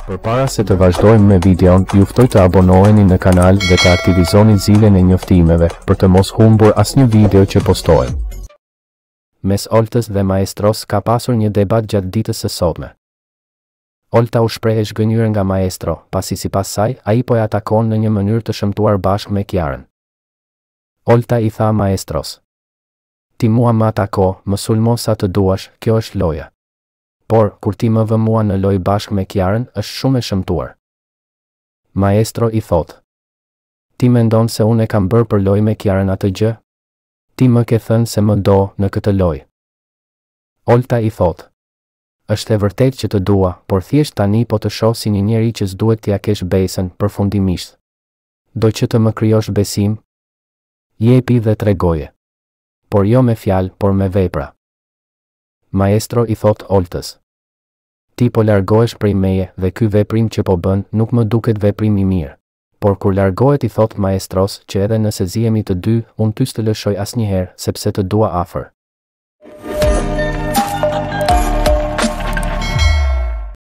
Përpara se të vazhdojmë me videon, ju ftoj të abonoheni në kanal dhe të aktivizoni zilën e njoftimeve për të mos humbur asnjë video që postojmë. Mes Oltës dhe maestros ka pasur një debat gjatë ditës së sotme. Olta u shpreh e zhgënjur nga maestro, pasi sipas saj, ai po ja takon në një mënyrë të shëmtuar bashkë me Kiarën. Olta i tha maestros: "Ti mua më atako, më sulmo sa të duash, kjo është loja. Por, kur ti më vë mua në lojë bashkë me Kiarën, është shumë e shëmtuar." Maestro i thot: "Ti mendon se unë e kam bërë për lojë me Kiarën atë gjë? Ti më ke thënë se më do në këtë lojë." Olta i thot: "Është e vërtet që të dua, por thjesht tani po të shoh si një njeri që s'duhet t'ja kesh besën përfundimisht. Do që të më krijosh besim? Jepi dhe tregoje. Por jo me fjalë, por me vepra." Maestro i thot Oltës: "Ti po largohesh prej meje dhe ky veprim që po bën nuk më duket veprim i mirë. Por kur largohet i thot maestros që edhe nëse zihemi të dy, unë ty s'të lëshoj asnjëherë sepse të dua afër."